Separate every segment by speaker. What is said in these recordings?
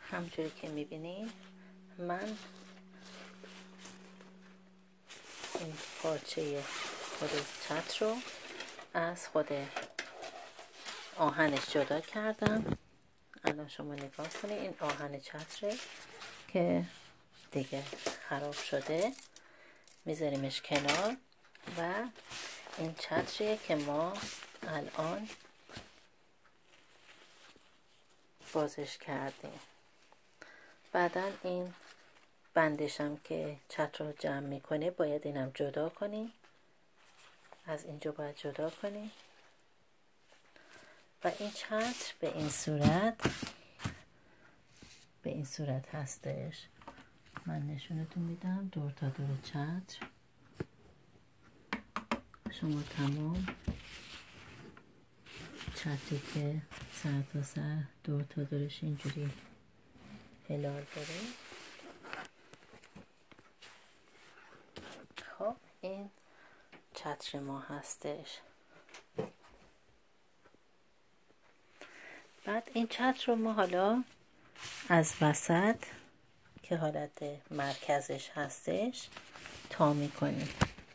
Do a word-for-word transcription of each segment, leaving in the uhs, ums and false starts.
Speaker 1: همونجوری که میبینید من این پارچه خود چتر رو از خود آهنش جدا کردم. الان شما نگاه کنید، این آهن چتره که دیگه خراب شده، میذاریمش کنار و این چتریه که ما الان بازش کردیم. بعدا این بندشم که چتر رو جمع میکنه باید اینم جدا کنیم، از اینجا باید جدا کنیم و این چتر به این صورت به این صورت هستش. من نشونتون میدم دور تا دور چتر. شما تمام چتری که سر تا سر دور تا دورش اینجوری هلال داره. خب این چتر ما هستش. بعد این چتر رو ما حالا از وسط که حالت مرکزش هستش تا میکنیم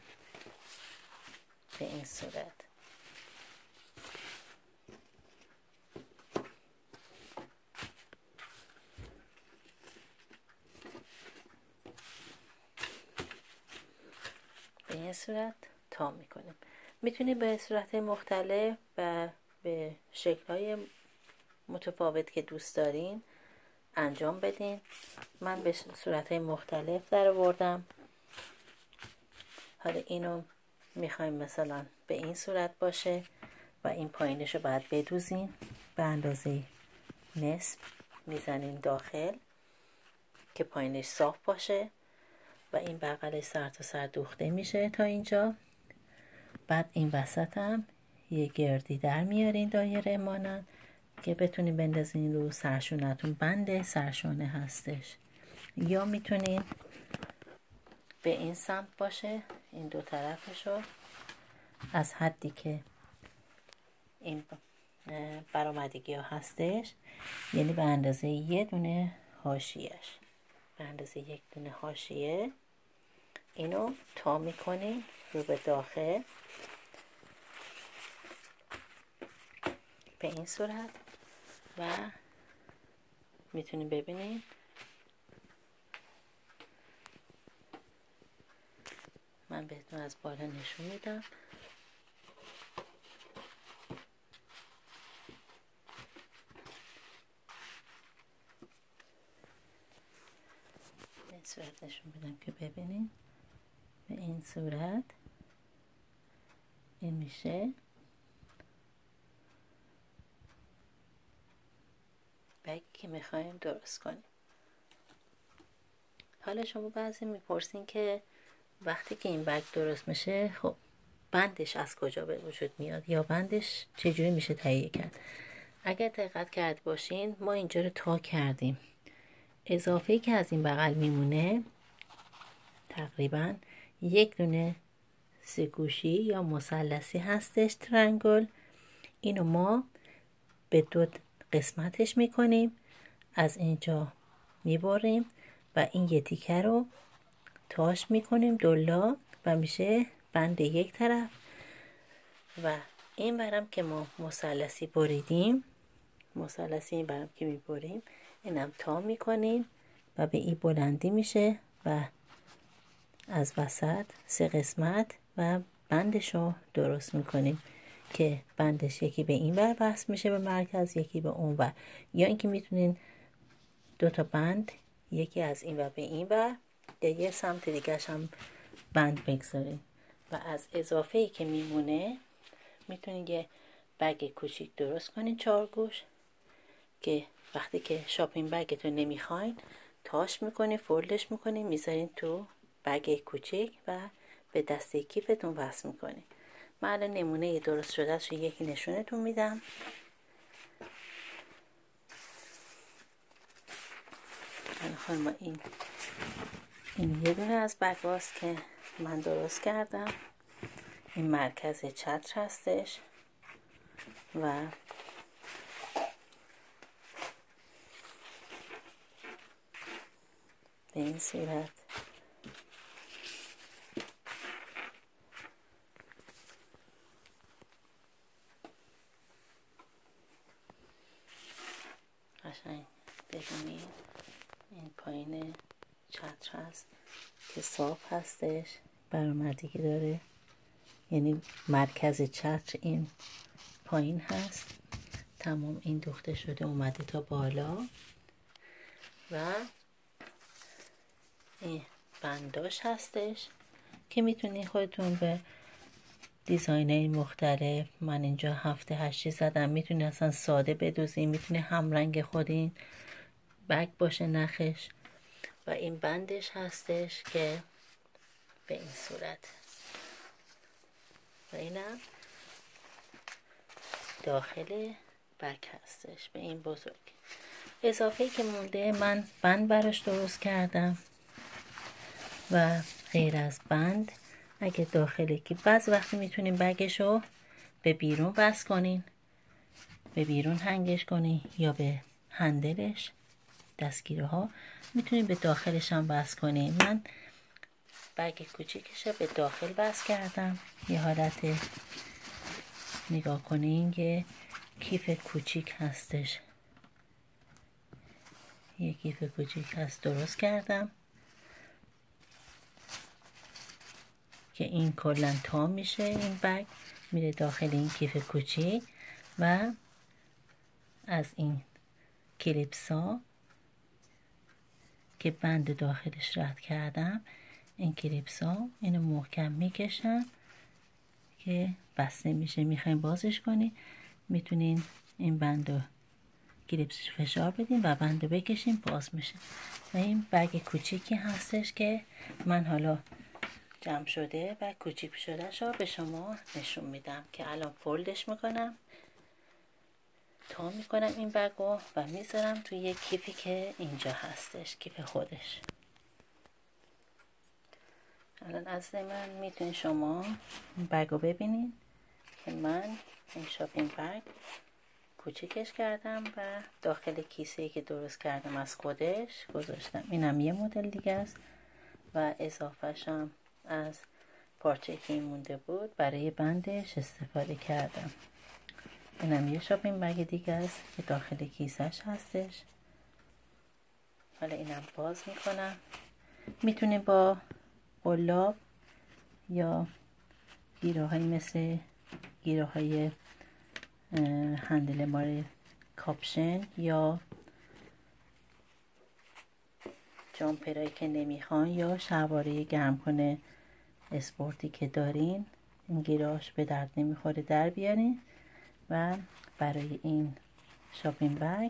Speaker 1: به این صورت. به این صورت تا میکنیم. میتونیم به صورت مختلف و به شکل‌های متفاوت که دوست دارین انجام بدین. من به صورت‌های مختلف در آوردم. حالا اینو میخوایم مثلا به این صورت باشه و این پایینش رو باید بدوزین به اندازه نصف میزنین داخل که پایینش صاف باشه و این بغلش سر تا سر دوخته میشه تا اینجا. بعد این وسط هم یه گردی در میارین دایره مانند که بتونین بندازین رو سرشونتون. بند سرشونه هستش، یا میتونین به این سمت باشه، این دو طرفشو از حدی که این برآمدگی ها هستش، یعنی به اندازه یه دونه حاشیه‌اش، به اندازه یک دونه حاشیه اینو تا میکنین رو به داخل به این صورت و میتونین ببینین من بهتون از بالا نشون میدم. این صورت نشون میدم که ببینین به این صورت این میشه بگی که میخوایم درست کنیم. حالا شما بعضی میپرسین که وقتی که این بگ درست میشه خب بندش از کجا به وجود میاد یا بندش چجوری میشه تهیه کرد. اگر دقت کرد باشین ما اینجا رو تا کردیم، اضافه‌ای که از این بغل میمونه تقریبا یک دونه سه‌گوشی یا مثلثی هستش، ترنگل. اینو ما به دو قسمتش میکنیم، از اینجا میبریم و این یه تیکه رو تاش میکنیم دولا و میشه بند یک طرف و این برم که ما مثلثی بریدیم، مثلثی این برم که میبریم اینم تا میکنیم و به این بلندی میشه و از وسط سه قسمت و بندش رو درست میکنیم که بندش یکی به این ور وصل میشه به مرکز، یکی به اون ور، یا اینکه میتونین دو تا بند یکی از این ور به این ور یا یه سمت دیگه‌ش هم بند بگذارین و از اضافه ای که میمونه میتونین یه بگ کوچیک درست کنین چهار گوش که وقتی که شاپینگ بگتون نمیخواین تاش میکنین، فولدش میکنین، میذارین تو بگ کوچیک و به دسته کیفتون وصل میکنین. من الان نمونه درست شده رو یکی نشونتون میدم. خانم این این یه دونه از بگاست که من درست کردم. این مرکز چتر هستش و به این صورت. قشنگ ببینید این پایین چتر هست که صاف هستش، برآمدگی داره، یعنی مرکز چتر این پایین هست، تمام این دوخته شده اومده تا بالا و این بنداش هستش که میتونی خودتون به دیزاینای مختلف، من اینجا هفته هشتی زدم، میتونی اصلا ساده بدوزی، میتونی همرنگ خودین بگ باشه نخش. و این بندش هستش که به این صورت و اینم داخل بگ هستش به این بزرگ. اضافه که مونده من بند براش درست کردم و غیر از بند اگه داخلی که بعض وقتی میتونیم بگشو به بیرون بس کنین، به بیرون هنگش کنین یا به هندلش دستگیره ها میتونین به داخلش هم بس کنین. من بگ کوچیکش به داخل بس کردم. یه حالت نگاه کنین که کیف کوچیک هستش، یه کیف کوچیک هست درست کردم که این کلن تام میشه، این بگ میره داخل این کیف کوچیک و از این کلیپسا که بند داخلش رد کردم، این کلیپسا اینو محکم میکشم که بسته میشه. میخوایم بازش کنی میتونین این بندو کلیپسش فشار بدین و بندو بکشین باز میشه. و این بگ کوچیکی هستش که من حالا جمع شده و کوچیک شده شو به شما نشون میدم که الان فولدش میکنم، تا میکنم این بگو و میذارم توی یک کیفی که اینجا هستش، کیف خودش. الان از من میتونین شما این بگو ببینین که من این شاپینگ بگ کوچیکش کردم و داخل کیسه‌ای که درست کردم از خودش گذاشتم. اینم یه مدل دیگه است و اضافه‌شم از پارچه که مونده بود برای بندش استفاده کردم. اینم یه شاپینگ بگ دیگه است که داخل کیسهش هستش. حالا اینم باز میکنم. میتونی با قلاب یا گیره های مثل گیره های هندل مار کاپشن یا جامپرایی که نمیخوان یا شلواره گرم کنه اسپورتی که دارین، این گیراش به درد نمیخوره در بیارین. و برای این شاپینگ بگ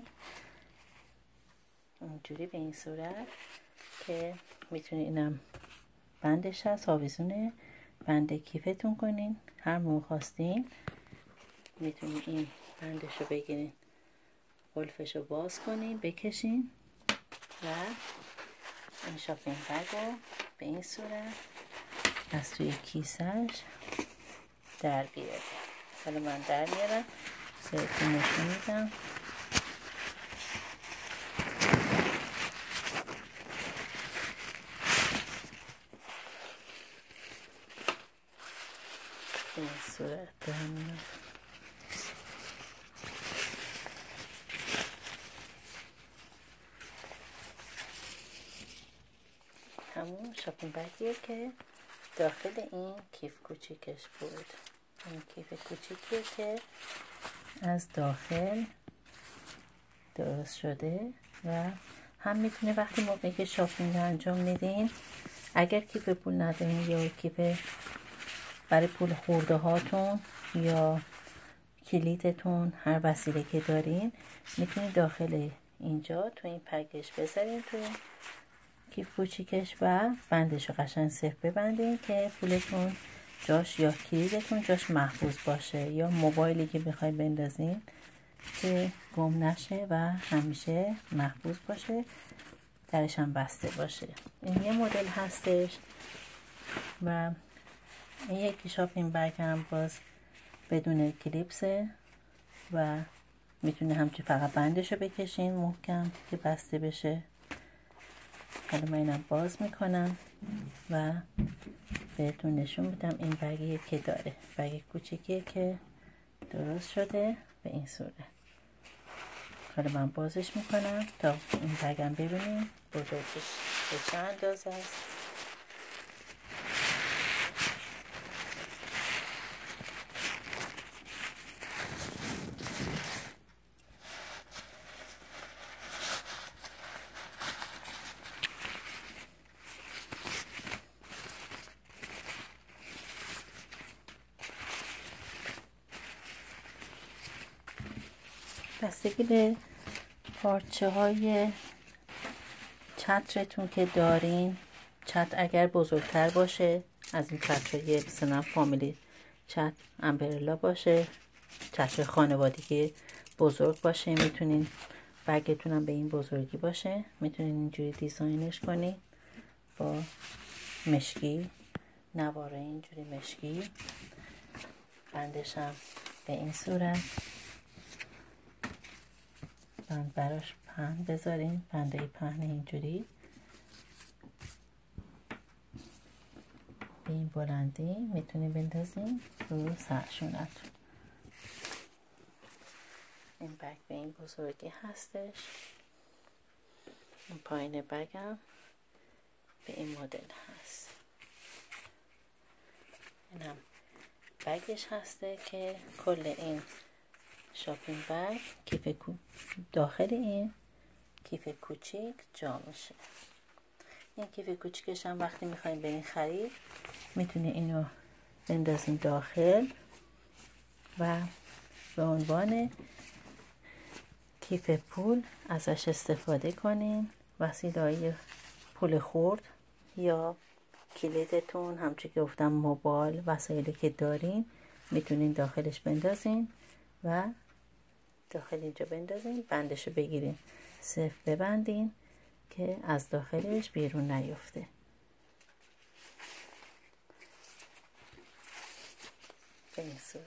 Speaker 1: اینجوری به این صورت که میتونین، اینم بندش هست، آویزونه بند کیفتون کنین، هر موقع خواستین میتونین این بندش رو بگیرین، قلفش رو باز کنین بکشین و این شاپینگ بگ رو به این صورت از توی کیسش در بیاریم. حالا من در میارم بهتون نشون میدم. این صورت دارم همون شاپینگ بگیه که داخل این کیف کوچیکش بود. این کیف کوچیکیه که از داخل درست شده و هم میتونه وقتی موقعی که شاپینگ انجام میدین اگر کیف پول ندارین یا کیف برای پول خورده هاتون یا کلیدتون هر وسیله که دارین میتونید داخل اینجا تو این پکش بذارین تو کیف کوچیکش و بندش رو قشنگ صرف ببندین که پولتون جاش یا کلیدتون جاش محفوظ باشه، یا موبایلی که بخوای بندازین که گم نشه و همیشه محفوظ باشه، درش هم بسته باشه. این یه مدل هستش و این یکی شاپینگ بگ هم باز بدون کلیپسه و میتونه همچی فقط بندش رو بکشین محکم که بسته بشه حالا من اینم باز میکنم و بهتون نشون میدم. این بگیه که داره، بگ کوچیکیه که درست شده به این صورت. حالا من بازش میکنم تا این بگم ببینیم بزرگش به چه اندازه است. بستگی به پارچه های چترتون که دارین، چتر اگر بزرگتر باشه از این چترهای مثلا فامیلی چتر امبرلا باشه، چتر خانوادگی بزرگ باشه، میتونین بگتون هم به این بزرگی باشه، میتونین اینجوری دیزاینش کنین با مشکی، نواره اینجوری مشکی، بندش هم به این صورت، بند براش پهن بذارین، بنده پهن اینجوری به این بلندی میتونین بندازین رو سرشونتون. این بگ به این بزرگی هستش. این پایین بگم به این مدل هست. اینم بگش هسته که کل این شاپینگ بگ کیف داخل این کیف کوچیک جا میشه. این کیف کوچیکش هم وقتی میخوایم برین خرید میتونه اینو بندازین داخل و به عنوان کیف پول ازش استفاده کنین. وسیله‌های پول خورد یا کلیدتون، همچون که گفتم موبایل، وسایلی که دارین میتونین داخلش بندازین و داخل اینجا بندازین، بندشو بگیرین صرف ببندین که از داخلش بیرون نیفته. به این صورت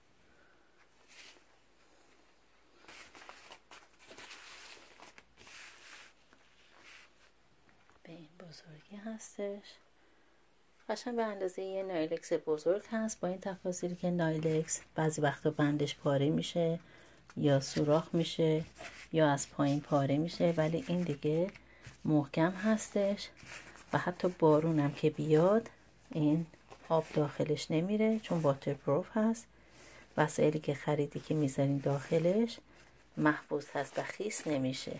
Speaker 1: به این بزرگی هستش. قشنگ به اندازه یه نایلکس بزرگ هست، با این تفاصیلی که نایلکس بعضی وقتا بندش پاره میشه یا سوراخ میشه یا از پایین پاره میشه، ولی این دیگه محکم هستش و حتی بارون هم که بیاد این آب داخلش نمیره چون واترپروف هست. وسایلی که خریدی که میذارین داخلش محفوظ هست و خیس نمیشه.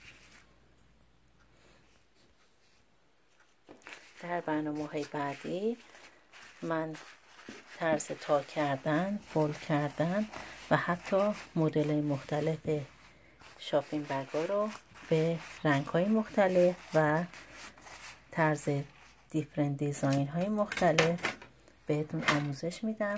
Speaker 1: در برنامه‌های بعدی من طرز تا کردن، فولد کردن و حتی مدل مختلف شاپینگ بگ‌ها رو به رنگ‌های مختلف و طرز دیفرنت دیزاین های مختلف بهتون آموزش میدم.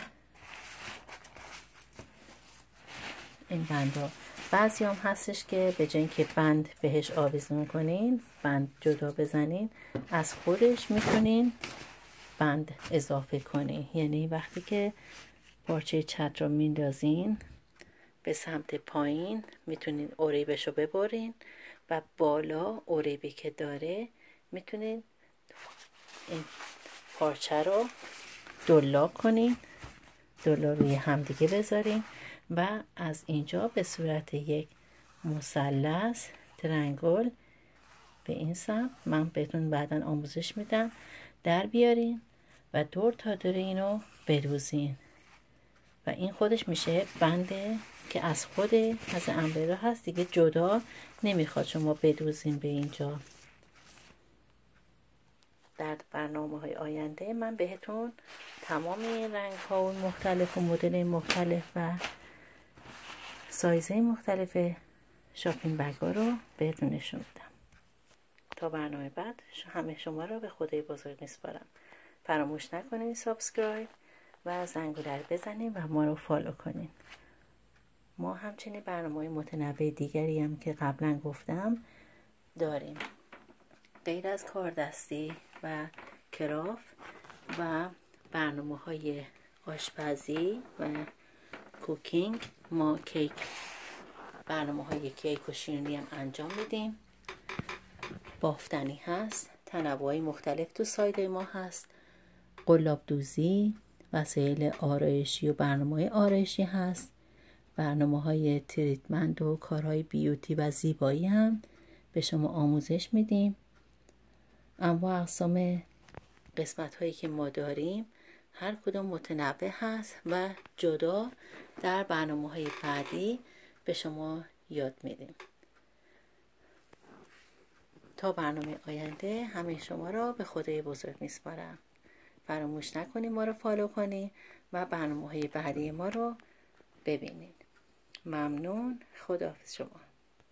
Speaker 1: این بندا بعضی هم هستش که به جای اینکه بند بهش آویزون کنین، بند جدا بزنین، از خودش میتونین بند اضافه کنین. یعنی وقتی که پارچه چتر رو میندازین به سمت پایین میتونین اوریبش رو ببرین و بالا اوریبی که داره میتونین این پارچه رو دولا کنین، دولا روی همدیگه بذارین و از اینجا به صورت یک مثلث ترنگل به این سمت، من بهتون بعداً آموزش میدم، در بیارین و دور تا دور اینو بدوزین و این خودش میشه بنده که از خود از امبرا هست دیگه، جدا نمیخواد شما بدوزین به اینجا. در برنامه های آینده من بهتون تمام این رنگ ها و مختلف و مدل مختلف و سایزه مختلف شاپینگ بگ ها رو بهتون نشون میدم. تا برنامه بعد همه شما رو به خدای بزرگ میسپارم. فراموش نکنین سابسکرایب و زنگوله رو بزنین و ما رو فالو کنین. ما همچنین برنامه متنوع دیگری هم که قبلا گفتم داریم، غیر از کاردستی و کراف و برنامه های آشپزی و کوکینگ. ما کیک، برنامه های کیک و شیرینی هم انجام میدیم. بافتنی هست، تنوعی مختلف تو سایت ما هست، قلاب دوزی، وسایل آرایشی و برنامه آرایشی هست، برنامه های تریتمنت و کارهای بیوتی و زیبایی هم به شما آموزش میدیم. انواع اقسام قسمت هایی که ما داریم هر کدوم متنوع هست و جدا در برنامه های بعدی به شما یاد میدیم. تا برنامه آینده همه شما را به خدای بزرگ میسپارم. فراموش نکنید ما رو فالو کنید و برنامه های بعدی ما رو ببینید. ممنون. خداحافظ شما.